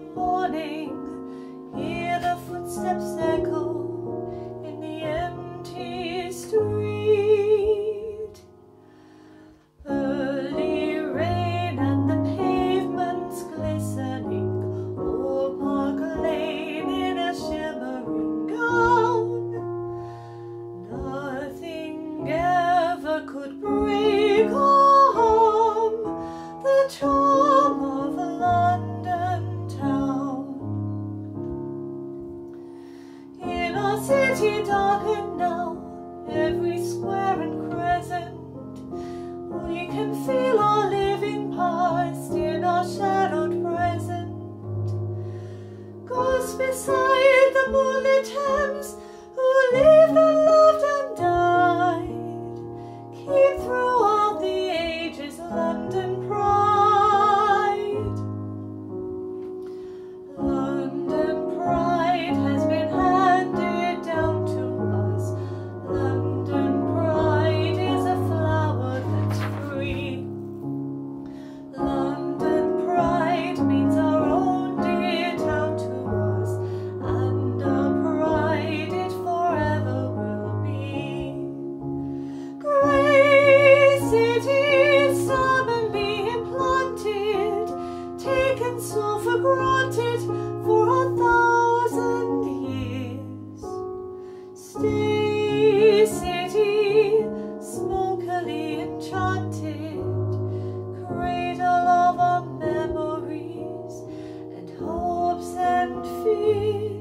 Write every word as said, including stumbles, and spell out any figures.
morning, hear the footsteps echo in the empty street. Early rain and the pavements glistening, old Park Lane in a shimmering gown. Nothing ever could break or harm the charm of London town. In our city darkened now, every square and crescent, we can feel our living past in our shadowed present. Ghosts beside the moonlit Thames, who lived and loved and died, keep throughout the ages London pride. London pride has been handed down to us. London pride is a flower that's free. London pride means our own it out to us, and our pride it forever will be. Grey city stubbornly implanted, taken so for granted for a thousand years. Stay city, smokily enchanted, cradle of our memories and hopes and fears.